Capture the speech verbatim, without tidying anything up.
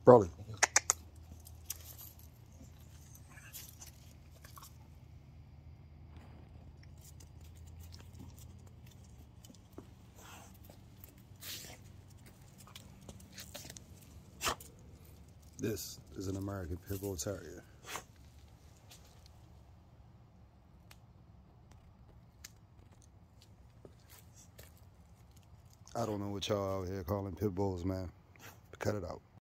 Broly. This is an American Pit Bull Terrier. I don't know what y'all out here calling pit bulls, man. Cut it out.